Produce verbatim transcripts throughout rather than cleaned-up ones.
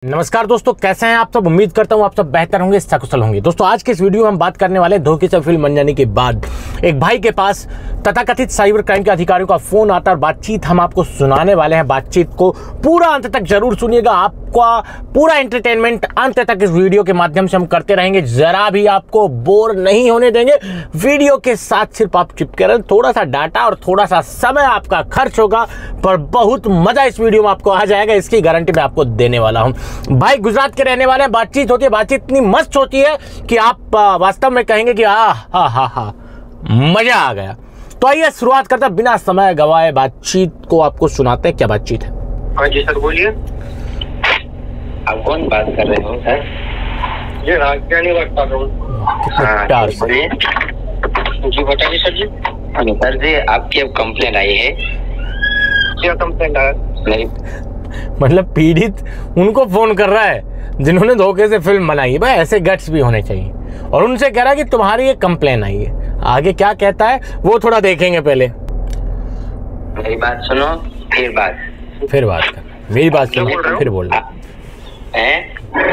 नमस्कार दोस्तों, कैसे हैं आप सब। उम्मीद करता हूं आप सब बेहतर होंगे, सकुशल होंगे। दोस्तों आज के इस वीडियो में हम बात करने वाले हैं धोखे से फिल्म बन जाने के बाद एक भाई के पास तथाकथित साइबर क्राइम के अधिकारियों का फोन आता है और बातचीत हम आपको सुनाने वाले हैं। बातचीत को पूरा अंत तक जरूर सुनिएगा, आपका पूरा एंटरटेनमेंट अंत तक इस वीडियो के माध्यम से हम करते रहेंगे। जरा भी आपको बोर नहीं होने देंगे। वीडियो के साथ सिर्फ आप चिपके रहे, थोड़ा सा डाटा और थोड़ा सा समय आपका खर्च होगा, पर बहुत मजा इस वीडियो में आपको आ जाएगा, इसकी गारंटी मैं आपको देने वाला हूं। भाई गुजरात के रहने वाले हैं, बातचीत होती है, बातचीत इतनी मस्त होती है कि आप वास्तव में कहेंगे कि आ हा हा हा मजा आ गया। तो आइए शुरुआत करते हैं, बिना समय गवाए बातचीत को आपको सुनाते हैं। क्या बातचीत है? हाँ जी सर, बोलिए। आप कौन बात कर रहे हो सर? ये राजधानी बात कर रहा हूँ। प्यार से बोलिए। जी बताइए सर जी। सर जी, आपकी अब कंप्लेंट आई है। क्या कंप्लेंट आया? मेरी मतलब पीड़ित उनको फोन कर रहा है जिन्होंने धोखे से फिल्म बनाई है। भाई ऐसे गट्स भी होने चाहिए। और उनसे कह रहा है कि तुम्हारी एक कंप्लेन आई है। आगे क्या कहता है वो थोड़ा देखेंगे। पहले मेरी बात सुनो, फिर बात फिर बात कर। मेरी बात सुनो फिर बोल रहा है।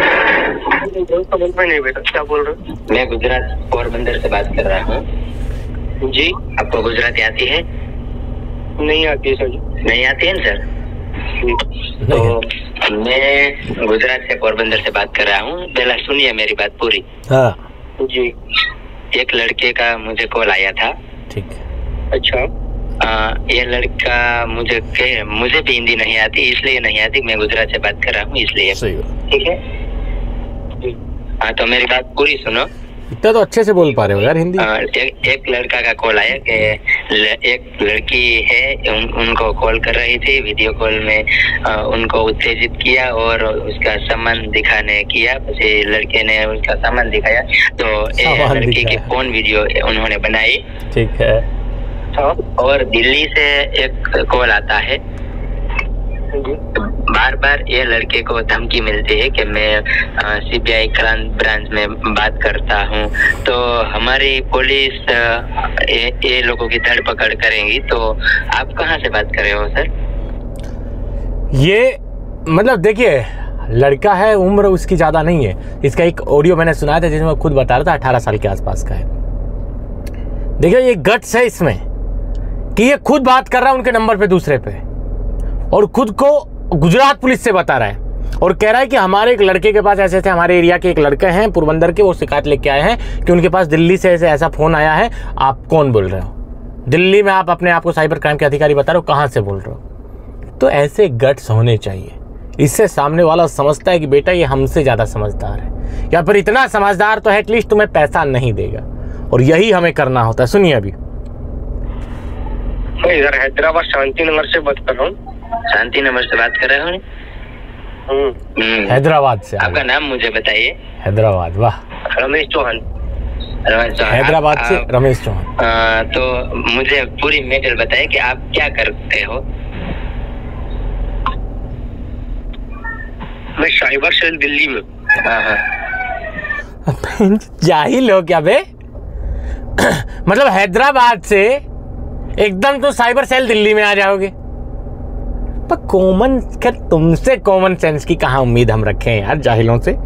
समझ में नहीं बेटा, क्या बोल रहे हो? मैं गुजरात पोरबंदर से बात कर रहा हूँ। जी। आपको गुजराती आती है? नहीं आती है सर जी। नहीं आती है ना सर? तो मैं गुजरात से पोरबंदर से बात कर रहा हूँ। पहला सुनिए मेरी बात पूरी। हाँ जी। एक लड़के का मुझे कॉल आया था। ठीक है। अच्छा। आ, ये लड़का मुझे कहे, मुझे भी हिंदी नहीं आती, इसलिए नहीं आती, मैं गुजरात से बात कर रहा हूँ इसलिए। सही बात। ठीक है। हाँ तो मेरी बात पूरी सुनो। इतना तो अच्छे से बोल पा रहे हो यार हिंदी। आ, एक, एक लड़का का कॉल आया कि ल, एक लड़की है, उन, उनको कॉल कर रही थी। वीडियो कॉल में आ, उनको उत्तेजित किया और उसका सामान दिखाने किया। फिर लड़के ने उसका सामान दिखाया तो ये लड़की की फोन वीडियो उन्होंने बनाई। ठीक है। और दिल्ली से एक कॉल आता है। बार बार ये लड़के को धमकी मिलती है कि मैं सीबीआई क्राइम ब्रांच में बात करता हूँ, तो हमारी पुलिस ये, ये लोगों की धरपकड़ करेंगी। तो आप कहाँ से बात कर रहे हो सर? ये मतलब देखिए, लड़का है, उम्र उसकी ज़्यादा नहीं है। इसका एक ऑडियो मैंने सुनाया था जिसमें खुद बता रहा था अठारह साल के आसपास का है। देखिए ये गट्स है इसमें कि ये खुद बात कर रहा है उनके नंबर पे, दूसरे पे, और खुद को गुजरात पुलिस से बता रहा है और कह रहा है कि हमारे एक लड़के के पास ऐसे थे, हमारे एरिया के एक लड़के हैं पोरबंदर के, वो शिकायत लेके आए हैं कि उनके पास दिल्ली से ऐसे ऐसा फोन आया है। आप कौन बोल रहे हो? दिल्ली में आप अपने आप को साइबर क्राइम के अधिकारी बता रहे हो, कहाँ से बोल रहे हो? तो ऐसे गट्स होने चाहिए। इससे सामने वाला समझता है कि बेटा ये हमसे ज़्यादा समझदार है, या फिर इतना समझदार तो है एटलीस्ट तुम्हें पैसा नहीं देगा। और यही हमें करना होता है। सुनिए अभी। मैं इधर हैदराबाद शांति नगर से बात कर रहा हूँ। शांति नगर से बात कर रहे हो? हैदराबाद से। आपका नाम मुझे बताइए। हैदराबाद। वाह। रमेश चौहान। रमेश चौहान। हैदराबाद से रमेश चौहान। तो मुझे पूरी मैटर बताइए कि आप क्या करते हो? मैं साइबर सेल दिल्ली में। हाँ हाँ। जाहिल हो क्या बे? मतलब हैदराबाद से एकदम तो साइबर सेल दिल्ली में आ जाओगे? पर कॉमन, खैर तुमसे कॉमन सेंस की कहाँ उम्मीद हम रखें यार, जाहिलों से।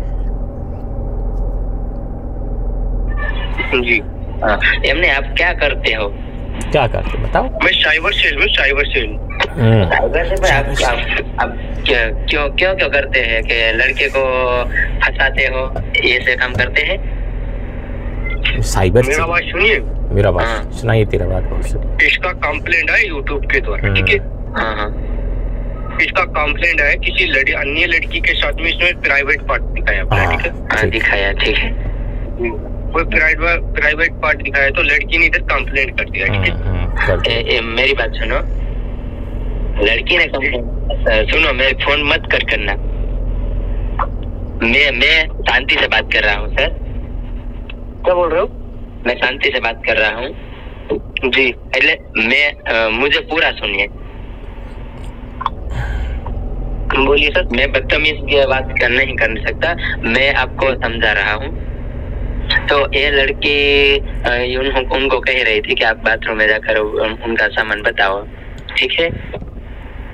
जी। एमने आप क्या करते हो? क्या करते बताओ। मैं साइबर सेल में। साइबर सेल साइबर सेल में आप, आप, आप क्यों क्यों क्यों करते हैं कि लड़के को फंसाते हो, ये से काम करते हैं? साइबर मेरा बात सुनिए। मेरा बात सुनाइए, तेरा बात बहुत। इसका कंप्लेंट है यूट्यूब के द्वारा। ठीक है। हाँ हाँ। इसका कंप्लेंट है किसी लड़ी अन्य लड़की के साथ में इसमें प्राइवेट पार्ट दिखाया। ठीक है। हाँ दिखाया। ठीक है। कोई प्राइवेट प्राइवेट पार्ट दिखाया तो लड़की ने इधर कंप्लेंट कर दिया। ठीक है। मेरी बात सुनो, लड़की ने कंप्लेंट सुनो, मेरे फोन मत कर करना। मैं मैं शांति से बात कर रहा हूँ सर। क्या बोल रहे हो? मैं शांति से बात कर रहा हूँ जी। पहले मैं आ, मुझे पूरा सुनिए। बोलिए सर। मैं बदतमीज की बात कर नहीं कर सकता, मैं आपको समझा रहा हूँ। तो ये लड़की उन, उनको कह रही थी कि आप बाथरूम में जाकर उनका सामान बताओ। ठीक है।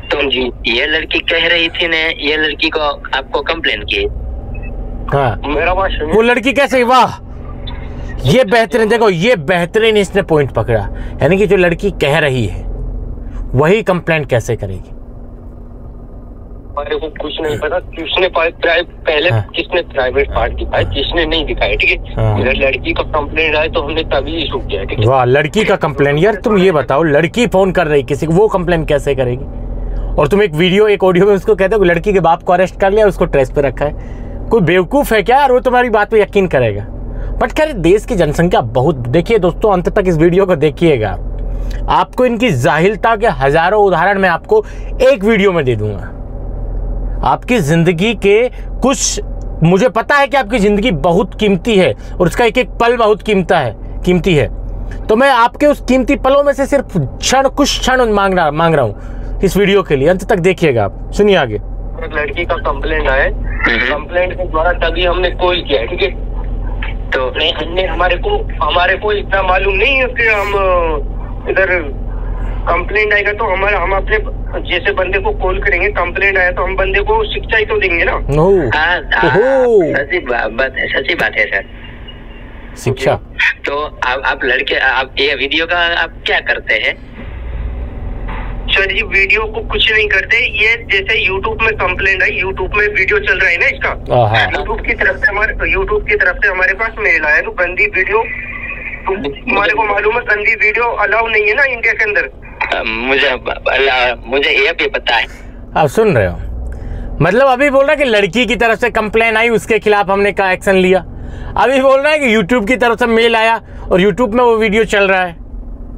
तो जी ये लड़की कह रही थी ने ये लड़की को आपको कंप्लेन की। हाँ मेरा बात सुनिए। वो लड़की कैसे, वाह ये बेहतरीन, देखो ये बेहतरीन इसने पॉइंट पकड़ा, यानी कि जो लड़की कह रही है वही कंप्लेंट कैसे करेगी। हमारे को कुछ नहीं पता किसने पहले हाँ। किसने प्राइवेट पार्ट दिखाया, किसने नहीं दिखाया, ठीक है। हाँ। अगर लड़की का कंप्लेंट आए तो हमने तभी इशू किया, ठीक है। वाह लड़की का कंप्लेंट, यार तुम ये बताओ लड़की फोन कर रही किसी को, वो कंप्लेंट कैसे करेगी। और तुम एक वीडियो एक ऑडियो में उसको कहते हो लड़की के बाप को अरेस्ट कर लिया, उसको ट्रेस पे रखा है। कोई बेवकूफ है क्या यार, वो तुम्हारी बात पे यकीन करेगा। बट खैर देश की जनसंख्या बहुत, देखिए दोस्तों अंत तक इस वीडियो को देखिएगा, आपको इनकी जाहिलता के हजारों उदाहरण मैं आपको एक वीडियो में दे दूंगा। आपकी जिंदगी के कुछ, मुझे पता है कि आपकी जिंदगी बहुत कीमती है और उसका एक एक पल बहुत कीमता है कीमती है, तो मैं आपके उस कीमती पलों में से सिर्फ क्षण कुछ क्षण मांग रहा मांग रहा हूँ इस वीडियो के लिए। अंत तक देखिएगा आप, सुनिए आगे। लड़की का कंप्लेंट आए, कंप्लेंट के द्वारा तभी हमने कॉल किया है, ठीक है। तो नहीं हमने हमारे को हमारे को इतना मालूम नहीं है कि हम इधर कंप्लेंट आएगा तो हमारा हम अपने जैसे बंदे को कॉल करेंगे, कंप्लेंट आया तो हम बंदे को शिक्षा ही तो देंगे ना। हाँ, हाँ, सच्ची बात है, सच्ची बात है सर, शिक्षा। तो आप आप लड़के आप ये वीडियो का आप क्या करते हैं सर? जी वीडियो को कुछ नहीं करते, ये जैसे यूट्यूब में कंप्लेंट आई, यूट्यूब में वीडियो चल रहा है ना इसका, यूट्यूब की तरफ से हमारे यूट्यूब की तरफ से हमारे पास मेल आया तो गंदी वीडियो, हमारे को मालूम है गंदी वीडियो अलाउ नहीं है ना इंडिया के अंदर। मुझे मुझे ये भी पता है। आप सुन रहे हो, मतलब अभी बोल रहा है कि लड़की की तरफ से कंप्लेन आई उसके खिलाफ हमने का एक्शन लिया, अभी बोल रहा है कि यूट्यूब की तरफ से मेल आया और यूट्यूब में वो वीडियो चल रहा है।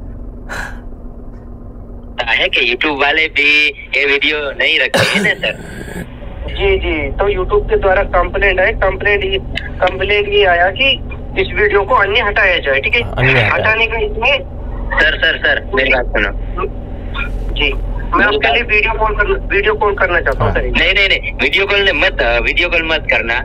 है कि यूट्यूब वाले भी ये वीडियो नहीं रखते हैं ना सर? जी जी, तो यूट्यूब के द्वारा कंप्लेंट आए, कंप्लेंट कंप्लेंट ये आया कि इस वीडियो को अन्य हटाया जाए, ठीक है। हटाने का इसमें सर सर सर मेरी बात सुनो जी, मैं उसके लिए वीडियो कॉल कर वीडियो कॉल करना चाहता हूँ सर। नहीं नहीं नहीं वीडियो कॉल मत वीडियो कॉल मत करना,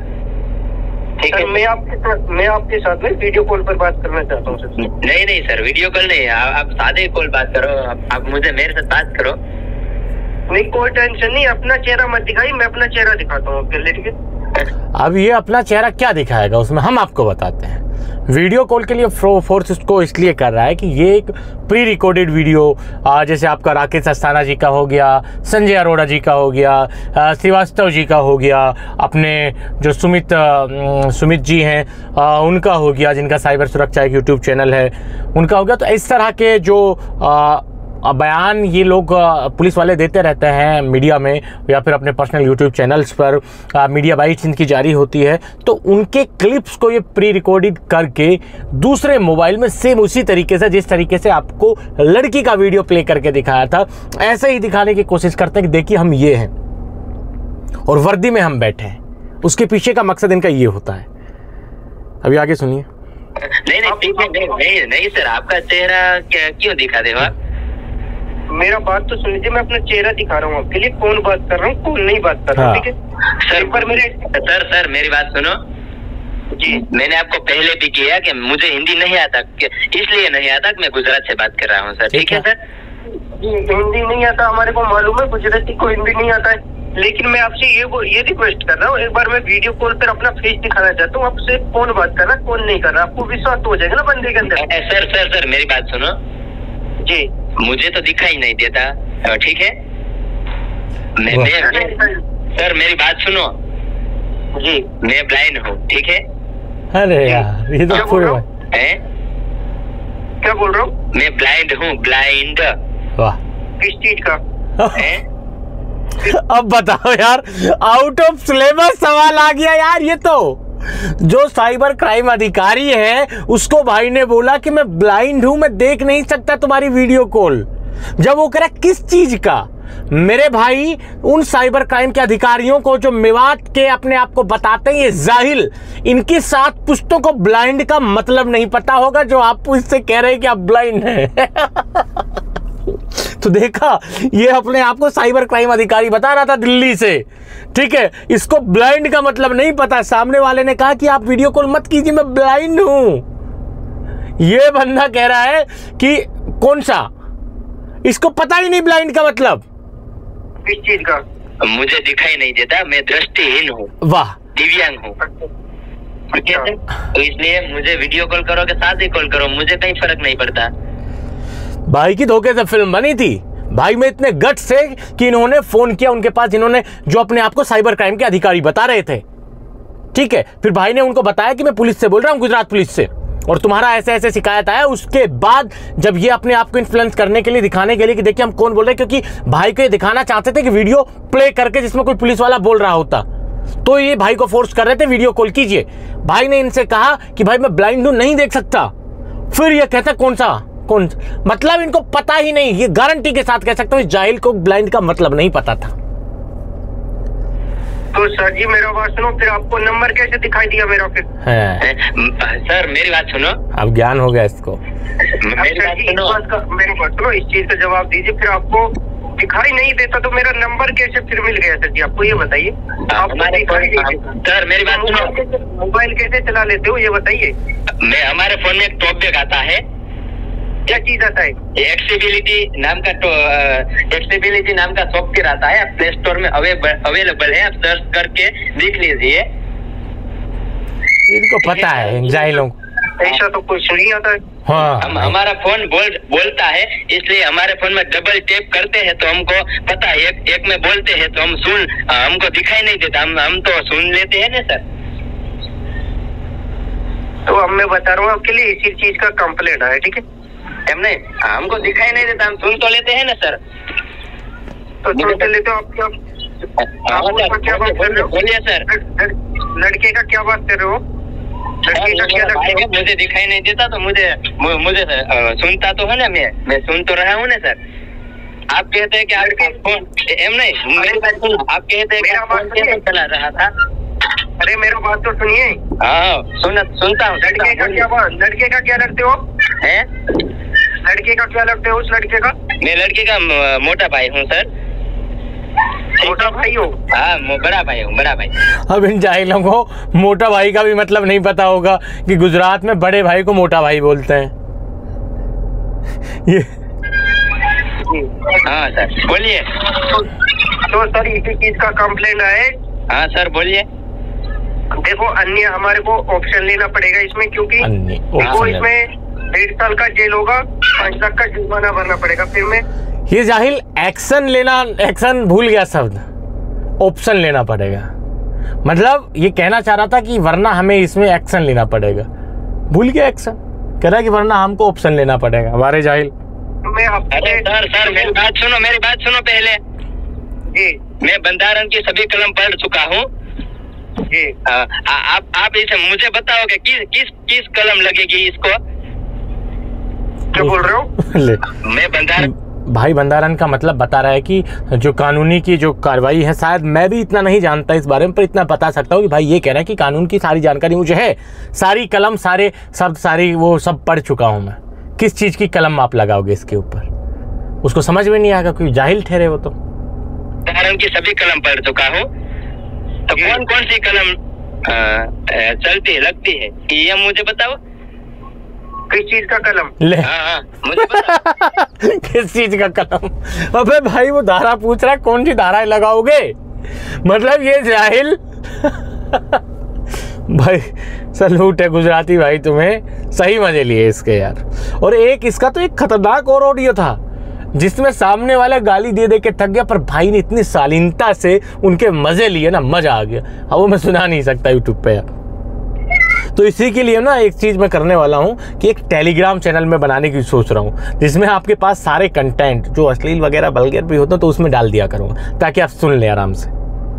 ठीक है। मैं आपके मैं आपके साथ में वीडियो कॉल पर बात करना चाहता हूँ सर। नहीं नहीं सर वीडियो कॉल नहीं, आप सादे कॉल बात करो, आप मुझे मेरे साथ बात करो। नहीं कोई टेंशन नहीं, अपना चेहरा मत दिखाई, मैं अपना चेहरा दिखाता हूँ आपके लिए, ठीक है। अब ये अपना चेहरा क्या दिखाएगा उसमें हम आपको बताते हैं। वीडियो कॉल के लिए फोर्स उसको इसलिए कर रहा है कि ये एक प्री रिकॉर्डेड वीडियो, जैसे आपका राकेश अस्थाना जी का हो गया, संजय अरोड़ा जी का हो गया, श्रीवास्तव जी का हो गया, अपने जो सुमित सुमित जी हैं उनका हो गया, जिनका साइबर सुरक्षा एक यूट्यूब चैनल है उनका हो गया। तो इस तरह के जो आ, बयान ये लोग पुलिस वाले देते रहते हैं मीडिया में या फिर अपने पर्सनल यूट्यूब चैनल्स पर, आ, मीडिया बाइट्स इनकी जारी होती है, तो उनके क्लिप्स को ये प्री रिकॉर्डेड करके दूसरे मोबाइल में सेम उसी तरीके से जिस तरीके से आपको लड़की का वीडियो प्ले करके दिखाया था ऐसे ही दिखाने की कोशिश करते हैं कि देखिए हम ये हैं और वर्दी में हम बैठे हैं। उसके पीछे का मकसद इनका ये होता है। अभी आगे सुनिए। नहीं नहीं नहीं नहीं, नहीं, नहीं सर, आपका चेहरा क्यों दिखा दे आप? मेरा बात तो सुन लीजिए, मैं अपना चेहरा दिखा रहा हूँ आपके लिए, कौन बात कर रहा हूँ कौन नहीं बात कर रहा हूँ, ठीक है सर। पर मेरे सर सर मेरी बात सुनो जी, मैंने आपको पहले भी किया कि मुझे हिंदी नहीं आता, इसलिए नहीं आता कि मैं गुजरात से बात कर रहा हूँ सर, ठीक है सर। जी हिंदी नहीं आता, हमारे को मालूम है गुजराती को हिंदी नहीं आता है, लेकिन मैं आपसे ये ये रिक्वेस्ट कर रहा हूँ, एक बार मैं वीडियो कॉल पर अपना फेस दिखाना चाहता हूँ, आपसे कौन बात कर रहा है कौन नहीं कर रहा, आपको विश्वास तो हो जाएगा ना बंदे के अंदर। सर सर सर मेरी बात सुनो जी, मुझे तो दिखाई नहीं देता, ठीक है। मैं, मैं सर मेरी बात सुनो जी, मैं ब्लाइंड हूँ, ठीक है। अरे यार ये तो पूरा है, क्या बोल रहा हूँ? मैं ब्लाइंड हूँ, ब्लाइंड। वाह, किस चीज का है? अब बताओ यार, आउट ऑफ सिलेबस सवाल आ गया यार। ये तो जो साइबर क्राइम अधिकारी है उसको भाई ने बोला कि मैं ब्लाइंड हूं, मैं देख नहीं सकता तुम्हारी वीडियो कॉल। जब वो कह किस चीज का, मेरे भाई उन साइबर क्राइम के अधिकारियों को जो मेवात के अपने आप को बताते हैं ये जाहिल, इनकी सात पुश्तों को ब्लाइंड का मतलब नहीं पता होगा जो आप इससे कह रहे हैं कि आप ब्लाइंड हैं। तो देखा, ये अपने आप को साइबर क्राइम अधिकारी बता रहा था दिल्ली से, ठीक है। इसको ब्लाइंड का मतलब नहीं पता, सामने वाले ने कहा कि आप वीडियो कॉल मत कीजिए मैं ब्लाइंड हूं। ये बंदा कह रहा है कि कौन सा, इसको पता ही नहीं ब्लाइंड का मतलब। किस चीज का? मुझे दिखाई नहीं देता, मैं दृष्टिहीन हूँ, वाह, दिव्यांग हूँ, ठीक है सर? तो इसलिए मुझे वीडियो कॉल करो कि साथ ही कॉल करो, मुझे कहीं फर्क नहीं पड़ता। भाई की धोखे से फिल्म बनी थी। भाई में इतने गट्स थे कि इन्होंने फोन किया उनके पास, जिन्होंने जो अपने आप को साइबर क्राइम के अधिकारी बता रहे थे, ठीक है। फिर भाई ने उनको बताया कि मैं पुलिस से बोल रहा हूँ, गुजरात पुलिस से, और तुम्हारा ऐसे ऐसे शिकायत आया। उसके बाद जब ये अपने आप को इन्फ्लुएंस करने के लिए, दिखाने के लिए कि देखिए हम कौन बोल रहे हैं, क्योंकि भाई को ये दिखाना चाहते थे कि वीडियो प्ले करके जिसमें कोई पुलिस वाला बोल रहा होता, तो ये भाई को फोर्स कर रहे थे वीडियो कॉल कीजिए। भाई ने इनसे कहा कि भाई मैं ब्लाइंड हूं, नहीं देख सकता। फिर ये कहता कौन सा कौन मतलब इनको पता ही नहीं। ये गारंटी के साथ कह सकता हूं इस जाहिल को ब्लाइंड का मतलब नहीं पता था। तो सर जी मेरा बात सुनो, फिर आपको नंबर कैसे दिखाई दिया मेरा? फिर है सर मेरी बात सुनो, अब ज्ञान हो गया इसको। मेरी बात सुनो, मेरी बात सुनो, इस चीज का जवाब दीजिए। फिर आपको दिखाई नहीं देता तो मेरा नंबर कैसे फिर मिल गया? सर जी आपको ये बताइए। हमारे सर मेरी बात सुनो, मोबाइल कैसे चला लेते हो ये बताइए। मैं हमारे फोन में एक टॉप बैग आता है। क्या चीज आता है? एक्सेसिबिलिटी नाम का तो एक्सेसिबिलिटी नाम का सॉफ्टवेयर आता है, प्ले स्टोर में अवेलेबल है, आप सर्च करके देख लीजिए। इनको पता है जाहिलों को, ऐसा तो कुछ नहीं आता है। हाँ, हम हमारा फोन बोल बोलता है, इसलिए हमारे फोन में डबल टैप करते हैं तो हमको पता है। एक, एक में बोलते हैं तो हम सुन, हमको दिखाई नहीं देता, हम हम तो सुन लेते हैं ना सर। तो अब मैं बता रहा हूँ आपके लिए, इसी चीज का कंप्लेंट है, ठीक है? हमने हमको दिखाई नहीं देता, हम सुन तो लेते हैं ना सर। तो सुन लेते हो आप? क्या क्या बात कर रहे हो? बोलिए सर। लड़के का क्या बात कर रहे हो? लड़के का क्या लगता है? मुझे दिखाई नहीं देता तो मुझे मुझे सुनता तो है ना, मैं मैं सुन तो रहा हूँ ना सर। आप कहते हैं कि आपका फोन एम नहीं, मेरी बात सुनो, आप कहते हैं कि फोन कैसे चला रहा था? अरे मेरा बात तो सुनिए। हाँ सुन सुनता हूँ। लड़के का क्या बात? लड़के का क्या लगते हो? हैं? लड़के का क्या लगते हो? उस लड़के का? मैं लड़के का मोटा भाई हूँ सर। मोटा भाई हो? हाँ बड़ा भाई हूँ, बड़ा भाई। अब इन जाहिलों को मोटा भाई का भी मतलब नहीं पता होगा कि गुजरात में बड़े भाई को मोटा भाई बोलते हैं। ये हाँ सर बोलिए। तो, तो सर इसी चीज का कंप्लेंट है। हाँ सर बोलिए। देखो अन्य हमारे को ऑप्शन लेना पड़ेगा इसमें, क्योंकि वो इसमें डेढ़ साल का जेल होगा, पाँच लाख का जुर्माना भरना पड़ेगा। फिर मैं ये जाहिल एक्शन लेना, एक्शन भूल गया शब्द, ऑप्शन लेना पड़ेगा। मतलब ये कहना चाह रहा था कि वरना हमें इसमें एक्शन लेना पड़ेगा, भूल गया एक्शन, कह रहा है कि वरना हमको ऑप्शन लेना पड़ेगा। हमारे जाहिल मैं अरे सर सर मेरी बात सुनो, मेरी बात सुनो पहले जी। मैं बंधारण की सभी कलम पढ़ चुका हूँ जी। आप आप इसे मुझे बताओ कि किस किस किस कलम लगेगी इसको? क्या बोल रहे हो? मैं बंधारण भाई बंधारण का मतलब बता रहा है कि जो कानूनी की जो कार्रवाई है, शायद मैं भी इतना नहीं जानता इस बारे में, पर इतना बता सकता हूँ कि भाई ये कह रहा है कि कानून की सारी जानकारी मुझे है, सारी कलम सारे सब सारी वो सब पढ़ चुका हूँ मैं। किस चीज़ की कलम आप लगाओगे इसके ऊपर, उसको समझ में नहीं आएगा, क्योंकि जाहिल ठहरे वो तो। बंधारण की सभी कलम पढ़ चुका हूँ, तो कौन कौन सी कलम चलती है लगती है ये मुझे बताओ। किस चीज का कलम? ले हाँ हाँ मुझे बता। किस चीज का कलम? अबे भाई वो धारा पूछ रहा है, कौन सी धाराएं लगाओगे? मतलब ये जाहिल भाई सलूट है गुजराती भाई, तुम्हें सही मजे लिए इसके यार। और एक इसका तो एक खतरनाक और ऑडियो था जिसमें सामने वाला गाली दे दे के थक गया, पर भाई ने इतनी शालीनता से उनके मजे लिए ना, मजा आ गया। अब वो मैं सुना नहीं सकता यूट्यूब पे यार। तो इसी के लिए ना एक चीज़ मैं करने वाला हूँ कि एक टेलीग्राम चैनल में बनाने की सोच रहा हूँ, जिसमें आपके पास सारे कंटेंट जो अश्लील वगैरह वल्गैर भी होते हैं तो उसमें डाल दिया करूँगा, ताकि आप सुन लें आराम से।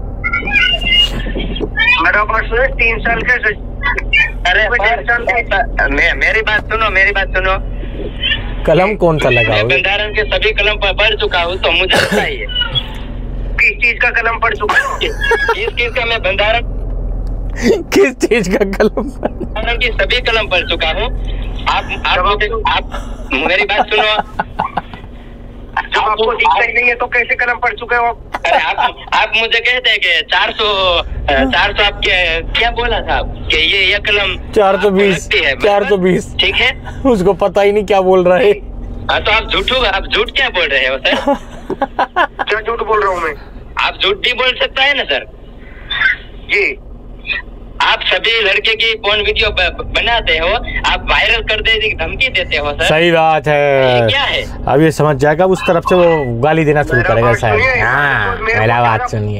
मेरा बात सुनो, तीन साल के अरे मे, मेरी बात सुनो, मेरी बात सुनो। कलम कौन सा लगाओगे? मैं बंधारण के सभी कलम पर पढ़ चुका हूँ, तो मुझे बताइए किस चीज का कलम पढ़ चुका हूँ? किस चीज का? मैं बंधारण किस चीज का कलम? बंधारण की सभी कलम पढ़ चुका हूँ। आप आप मुझे आप मेरी बात सुनो। जब आपको दिखता ही नहीं है तो कैसे कलम पढ़ चुके हो? अरे आप आप मुझे कहते हैं कि चार सौ चार सौ आप क्या क्या बोला था कि ये ये कलम चार सौ बीस चार सौ बीस ठीक है, उसको पता ही नहीं क्या बोल रहा है। हाँ तो आप झूठू आप झूठ क्या बोल रहे हो सर? क्या झूठ बोल रहा हूँ मैं? आप झूठ भी बोल सकता है ना सर जी। आप सभी लड़के की फोन वीडियो बनाते हो, आप वायरल कर देने की धमकी देते हो सर। सही बात है। ये क्या है? अब ये समझ जाएगा, उस तरफ से वो गाली देना शुरू करेगा शायद। हाँ, मेरा बात सुनिए।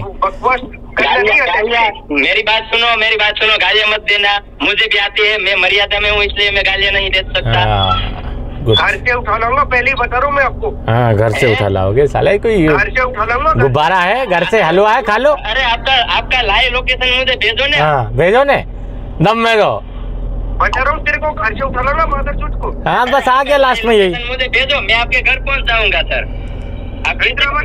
मेरी बात सुनो, मेरी बात सुनो, गालियाँ मत देना। मुझे भी आती है, मैं मर्यादा में हूँ, इसलिए मैं गालियाँ नहीं दे सकता। घर से उठा लाऊंगा, पहले ही बता रहा हूँ मैं आपको। हाँ, घर से उठा लाओगे साले? कोई घर से उठा लाऊंगा। गुब्बारा है घर से, हलवा है, खा लो। अरे आपका आपका लाइव लोकेशन मुझे भेजो ने। हाँ भेजो ने, दम में दो। बता रहा हूँ तेरे को, घर से उठा लाऊंगा मादर चूत को। हाँ बस आ गया लास्ट में यही। मुझे भेजो, मैं आपके घर पहुँच जाऊंगा सर। आप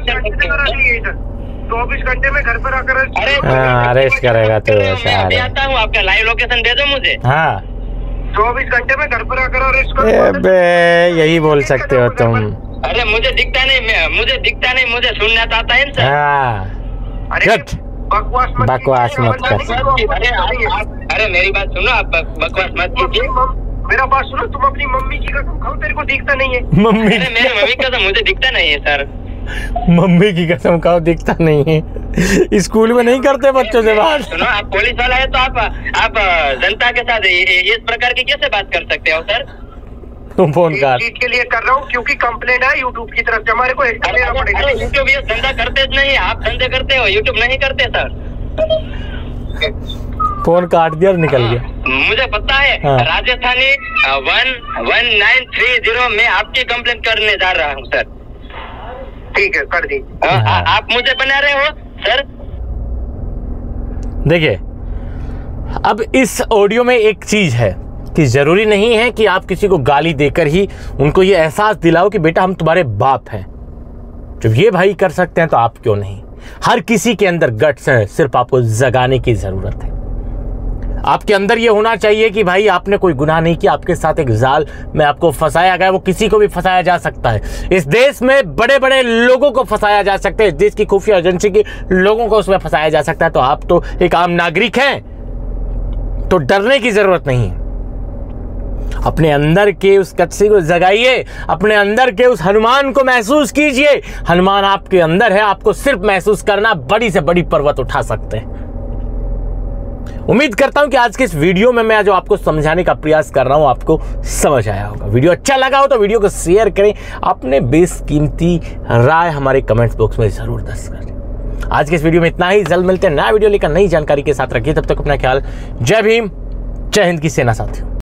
चौबीस घंटे में घर पर आकर अरेस्ट करेगा तो। मैं आता हूँ, आपका लाइव लोकेशन भेजो मुझे। हाँ चौबीस घंटे में घर पर आकर अरेस्ट करो। बे यही बोल सकते हो तुम। अरे मुझे दिखता नहीं, मुझे दिखता नहीं, मुझे सुनना आता है सर। हाँ अरे बकवास मत बकवास मत कर। अरे मेरी बात सुनो, आप बकवास मत कीजिए। मेरा बात सुनो, तुम अपनी मम्मी की कसम खाओ, तेरे को दिखता नहीं है। मम्मी, अरे मेरी मम्मी की कसम मुझे दिखता नहीं है सर। मम्मी की कसम खाओ, दिखता नहीं है। स्कूल में नहीं करते बच्चों से बात। सुनो, आप पुलिस वाला है तो आप आप जनता के साथ इस प्रकार की कैसे बात कर सकते हो सर? तुम फोन कर चीज के लिए कर रहा हूँ क्योंकि कंप्लेंट है यूट्यूब की तरफ से, हमारे को एक्शन लेना पड़ेगा। यूट्यूब ये धंधा करते नहीं, आप धंधे करते हो, यूट्यूब नहीं करते सर। फोन काट दिया और निकल गया। मुझे पता है। हाँ। Rajasthani one one nine three zero में आपकी कंप्लेंट करने जा रहा हूँ सर। ठीक है, कर दी। हाँ। आप मुझे बना रहे हो सर। देखिए, अब इस ऑडियो में एक चीज है कि जरूरी नहीं है कि आप किसी को गाली देकर ही उनको ये एहसास दिलाओ कि बेटा हम तुम्हारे बाप हैं। जब ये भाई कर सकते हैं तो आप क्यों नहीं? हर किसी के अंदर गट्स है, सिर्फ आपको जगाने की जरूरत है। आपके अंदर ये होना चाहिए कि भाई आपने कोई गुनाह नहीं किया, आपके साथ एक जाल में आपको फंसाया गया, वो किसी को भी फंसाया जा सकता है। इस देश में बड़े बड़े लोगों को फंसाया जा सकता है, देश की खुफिया एजेंसी के लोगों को उसमें फंसाया जा सकता है। तो आप तो एक आम नागरिक हैं, तो डरने की जरूरत नहीं है। अपने अंदर के उस कच्चे को जगाइए, अपने अंदर के उस हनुमान को महसूस कीजिए। हनुमान आपके अंदर है, आपको सिर्फ महसूस करना, बड़ी से बड़ी पर्वत उठा सकते हैं। उम्मीद करता हूं कि आज के इस वीडियो में मैं जो आपको समझाने का प्रयास कर रहा हूं आपको समझ आया होगा। वीडियो अच्छा लगा हो तो वीडियो को शेयर करें, अपने बेशकीमती राय हमारे कमेंट्स बॉक्स में जरूर दर्ज करें। आज के इस वीडियो में इतना ही, जल्द मिलते हैं नया वीडियो लेकर नई जानकारी के साथ। रखिए तब तक अपना ख्याल। जय भीम, जय हिंद की सेना साथियों।